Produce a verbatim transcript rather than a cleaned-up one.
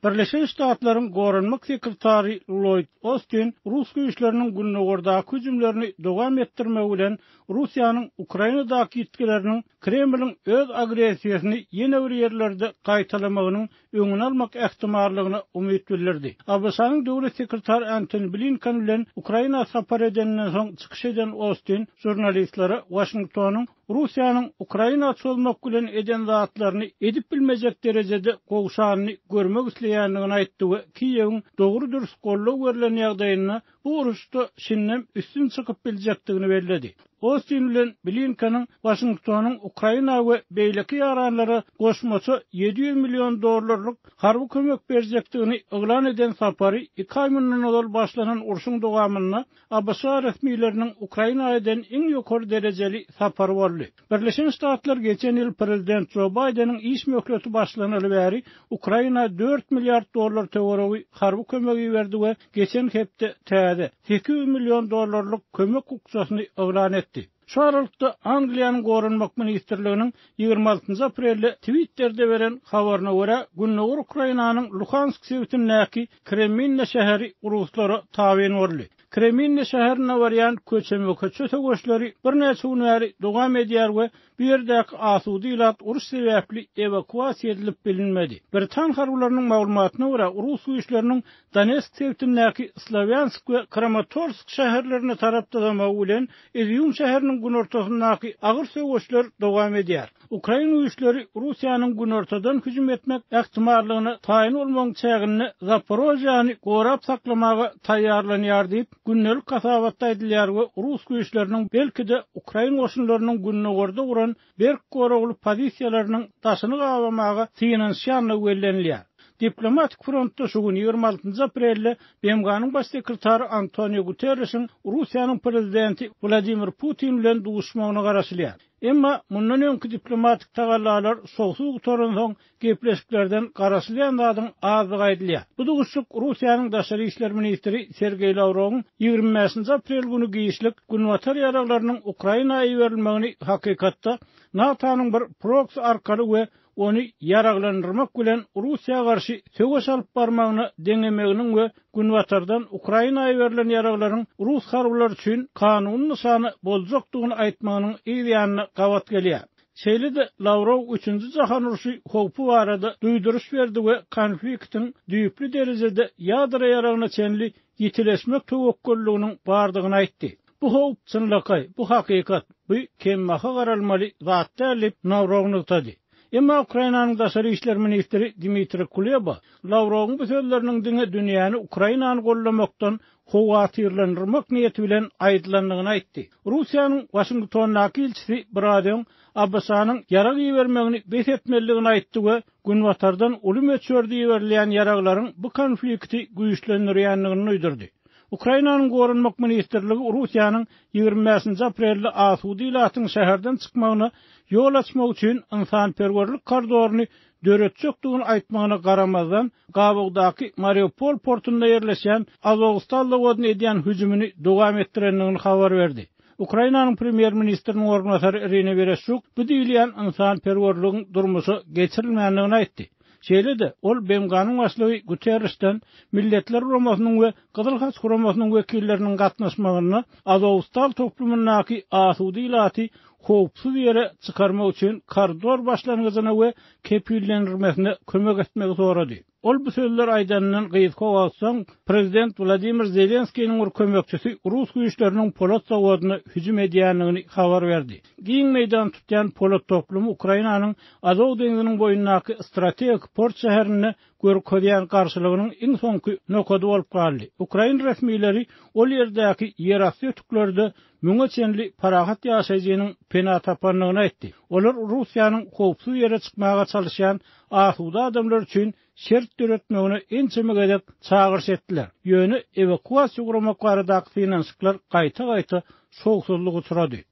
Birleşen Ştatlaryň gorunmak sekretary Lloyd Austin Rus güýçleriniň günnägordaky hüjümlerini dowam etdirmek bilen Russiýanyň Ukrainadaky ýetkileriniň Kremliň öz agresiýasyny ýene bir ýerlerde gaýtalamagynyň öňüni almak ähtimallygyny umyt bildirdi. A B S-nyň döwlet sekretary Antony Blinken bilen Ukraina sapar edenden soň çykyş eden Austin jurnalistlere Washingtonyň Russiýanyň Ukraina çolmak bilen eden zatlaryny edip bilmejek derejede gowşanyny görmek isleýändigini aýtdy we Kiýewiň dogry dürüst gollaw berilen ýagdaýyna bu uruşda şinnem üstün çykyp biljekdigini bellädi. Austin bilen Blinken'in Washington'un Ukraina we beýleki ýaranlary goşmasy ýedi ýüz million dollarlyk harby kömek berjekdigini ýylan eden sapary iki ay mundan ol başlanan uruşyň dowamyna A B S resmiýetleriniň Ukraina eden iň ýokary derejeli sapary boldy. Birleşen Ştatlar geçen ýyl prezident Joe Biden'in iş möhleti başlanaly bäri Ukraina dört milyar dollar töweregi harby kömegi berdi we geçen hepde täze sekiz yüz million dollarlyk kömek huksasyny ýylan etdi. Şu aralykda Angliýanyň gorunmak ministrliginiň ýygrima altynjy aprelde Twitter'de beren habaryna görä günnäger Ukrainanyň Luhansk sewtindäki Kreminna şäheri uruslara tabyn boldy. Kreminna şäherine barýan köçeme köçe töweşleri bir näçe gün bäri dowam edýär we bu ýerdäki asudy ilat uruş sebäpli evakuasiýa edilip bilinmedi. Britan harbylarynyň maglumatyna görä Rus güýçleriniň Donetsk sewtindäki Slavyansk we Kramatorsk şäherlerine tarapdalamagy bilen Izium şäheriniň gün ortasyndaky agyr söwüşler dowam edýär. Ukraina güýçleri Russiýanyň gün ortadan hüjüm etmek ähtimallygyny taýin bolmagyň çägini Zaporojyany gorap saklamaga taýýarlanýar diýip günnelik kasabatda edilýär we Rus güýçleriniň belki de Ukraina goşunlarynyň günnägorda uran berk goragly pozisiýalarynyň taşyny gawamaga synanýanlygy bellenilýär. Diplomatik frontda şu gün ýygrima altynjy aprelde B M G'nyň baş sekretary Antonio Guterres'in Russiýanyň prezidenti Vladimir Putin bilen duşmagyny garaşylýar. Emma mundan öňki diplomatik tagallalar soňky torun soň gepleşiklerden garaşylýan zadyň azlygy aýdylýar. Bu duşuk Russiýanyň daşary işler ministri Sergey Lavrowyň ýygrima beşinji aprel güni giýişlik günwatar ýaraglarynyň Ukrainaýa berilmegini hakykatda NATO'nyň bir proksy arkaly we onu yaraglandırmak bilen Russiýa garşy söwüş alyp barmagyny deňemeginiň we günwatardan Ukrainaýa berilen yaraglaryň Rus harbylary üçin kanuny nysany boljakdygyny aýtmagynyň ýa-da gawat gelýär. Şeýle-de Lavrov üçünji jahan uruşy howpy barada duýduruş berdi we konfliktiň düýpli derejede ýadra yaragyna çenli ýitileşmek töwekkülliginiň bardygyny aýtdy. Bu howp çynlykay, bu hakykat, bu kemmaha garalmaly zat dälip Lavrov nykdy. Emma Ukrainanyň daşary işler ministri Dmitry Kuleba Lavrowyň bu sözleriniň diňe dünýäni Ukrainany gollamakdan howatyrlandyrmak niýeti bilen aýdylandygyny aýtdy. Russiýanyň Washingtondaky elçisi Braden A B S-nyň yarag ýermegini besetmeligini aýtdy we günwatardan ulum öçürdi ýerilýän yaraglaryň bu konflikti güýçlendirýändigini uýdurdy. Ukrainanyň gorunmak ministrligi Russiýanyň ýygrima beşinji aprelde asudy ilatyň şäherden çykmagyna ýol açmak üçin insanperwerlik korridoryny döretjekdigini aýtmagyna garamazdan Gabagdaky Mariupol portunda ýerleşen Azowstal zawodyna edýän hüjümini dowam etdirendigini habar berdi. Ukrainanyň premier ministriniň ornatary Irina Vereshchuk bu diýilýän insanperwerligiň durmuşy geçirilmändigini aýtdy. Şeýle-de ol B M G'nyň başlygy Guterres'den Milletler Uramasynyň we Gyzyl Haç Uramasynyň wekilleriniň gatnaşmagyny Azowstal toplumyndaky asudy ilaty howpsuz ýere çykarmak üçin koridor başlangyzyna we kepillendirmesine kömek etmek sorady. Ol bu sözler aýdanyň gyýyska bolsaň, prezident Vladimir Zelenskiýiň bir kömekçisi Rus güýçleriniň Polat zawodyna hüjüm edýändigini habar berdi. Giň meýdan tutýan Polat toplumy Ukrainanyň Azow deňiziniň boýundaky strategik port şäherine görkezýän garşylygynyň iň soňky nokady bolup galdy. Ukraina resmiýetleri ol ýerdäki ýerasty ötüklerde müňe çenli parahat ýaşaýjynyň pena tapanlygyny aýtdy. Olar Russiýanyň howpsuz ýere çykmaga çalışýan asuda adamlar üçin şert döretmegini ençeme gedek çağırış etdiler. Ýöne evakuasiýa gurmak baradaky finansyaklar gaýta-gaýta soňsuzlygy surady.